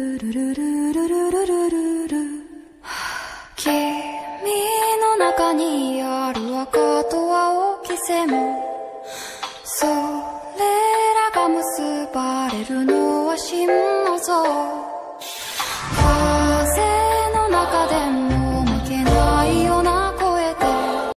君の中にある赤と青き線それらが結ばれるのは心の像風の中でも